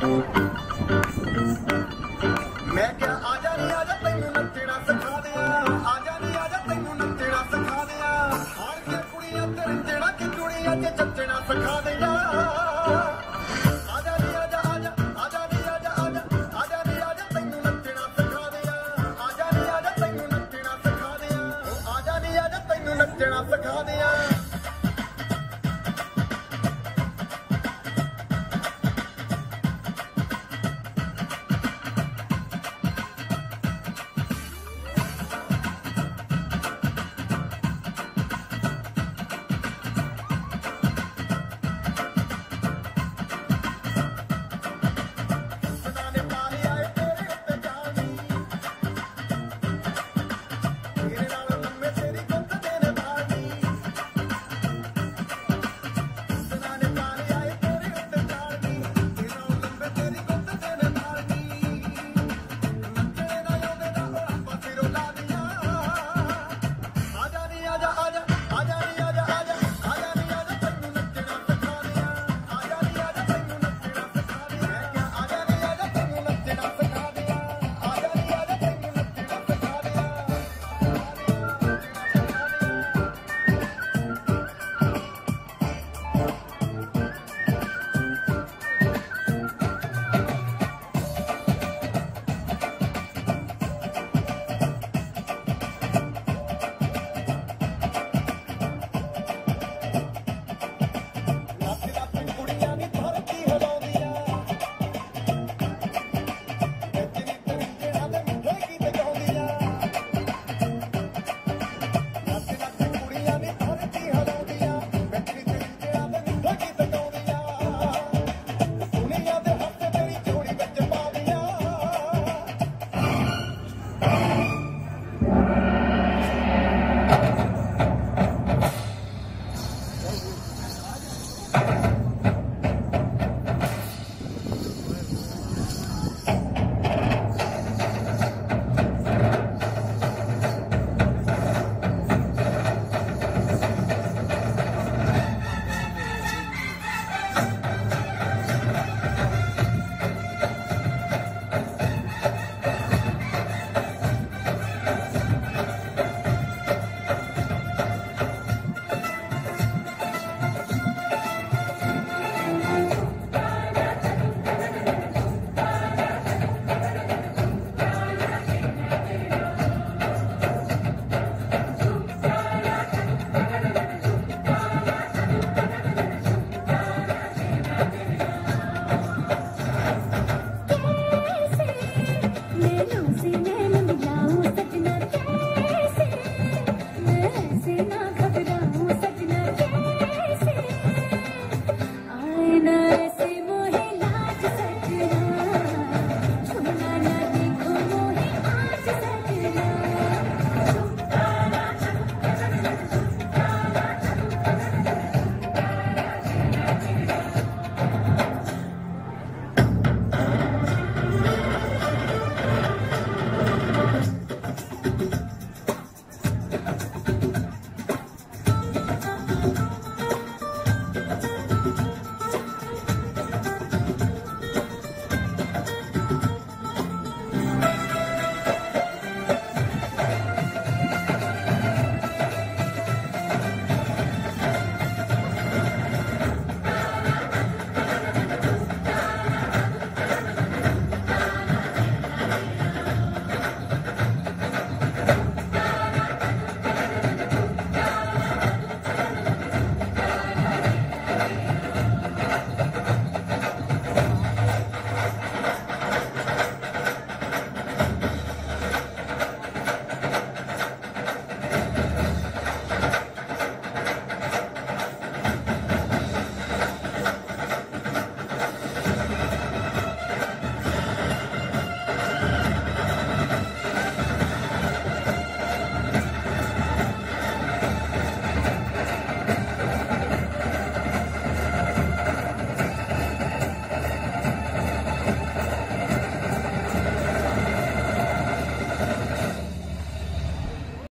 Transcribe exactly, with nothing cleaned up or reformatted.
मैं क्या आजा नहीं आजा तैनू नचना सिखा दिया आजा नहीं आजा तैनू नचना सिखा दिया हार के कुड़ियां तेरे जेड़ा कि कुड़ियां च चचना सिखा दिया आजा नहीं आजा आजा आजा नहीं आजा आजा आजा नहीं आजा तैनू नचना सिखा दिया आजा नहीं आजा तैनू नचना सिखा दिया आजा नहीं आजा तैनू नचना सिखा दिया